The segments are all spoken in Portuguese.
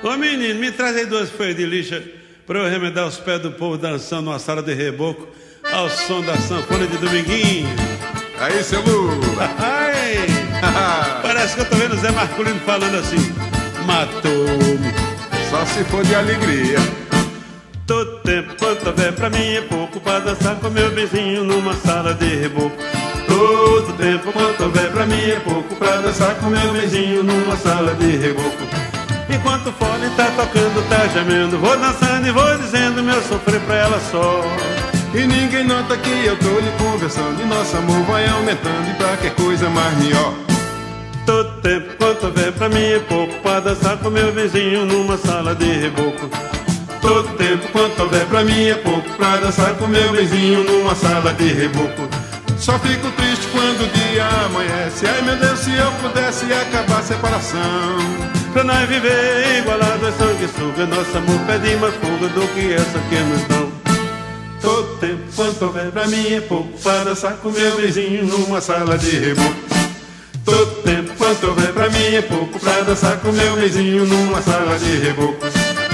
Ô menino, me traz aí 2 folhas de lixa pra eu remendar os pés do povo dançando numa sala de reboco ao som da sanfona de Dominguinho. Aí, seu Lula. Parece que eu tô vendo o Zé Marculino falando assim: matou-me. Só se for de alegria. Todo tempo quanto houver pra mim é pouco pra dançar com meu vizinho numa sala de reboco. Todo tempo quanto houver pra mim é pouco pra dançar com meu vizinho numa sala de reboco. Enquanto o fole tá tocando, tá gemendo, vou dançando e vou dizendo meu sofrer pra ela só. E ninguém nota que eu tô lhe conversando e nosso amor vai aumentando e pra que coisa mais melhor. Todo tempo quanto houver pra mim é pouco pra dançar com meu vizinho numa sala de reboco. Todo tempo quanto houver pra mim é pouco pra dançar com meu vizinho numa sala de reboco. Só fico triste quando o dia amanhece. Ai meu Deus, se eu pudesse acabar a separação. Pra nós viver igualados a sanguessuga, nosso amor pede mais fuga do que essa que nos dão. Todo tempo quanto houver pra mim é pouco pra dançar com meu vizinho numa sala de reboco. Todo tempo quanto houver pra mim é pouco pra dançar com meu vizinho numa sala de reboco.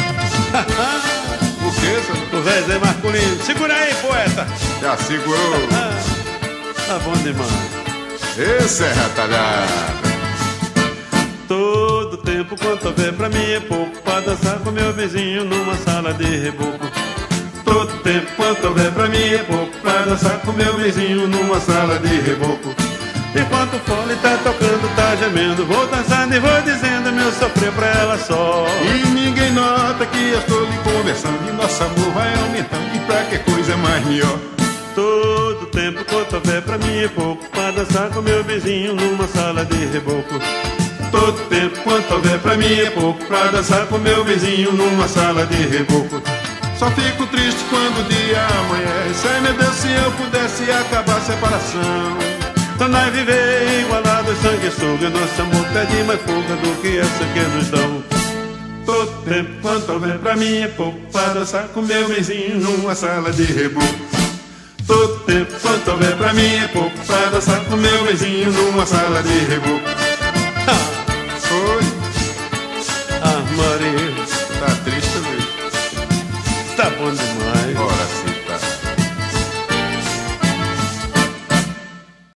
O que, senhor? O velho Zé Marculino. Segura aí, poeta. Já segurou. Tá bom demais. Esse é retalhado. Todo tempo quanto houver pra mim é pouco pra dançar com meu vizinho numa sala de reboco. Todo tempo quanto houver pra mim é pouco pra dançar com meu vizinho numa sala de reboco. Enquanto o fole tá tocando, tá gemendo, vou dançando e vou dizendo meu sofrer pra ela só. E ninguém nota que eu estou lhe conversando e nosso amor vai aumentando e pra que coisa mais melhor. Todo tempo quanto houver pra mim é pouco pra dançar com meu vizinho numa sala de reboco. Todo tempo quanto houver pra mim é pouco pra dançar com meu vizinho numa sala de reboco. Só fico triste quando o dia amanhece. Ai meu Deus, se eu pudesse acabar a separação. Pra nós viver igualados, sanguessuga, nosso amor pede mais fuga do que essa que nos dão. Todo tempo quanto houver pra mim é pouco pra dançar com meu vizinho numa sala de reboco. Todo tempo quanto houver pra mim é pouco pra dançar com meu vizinho numa sala de reboco.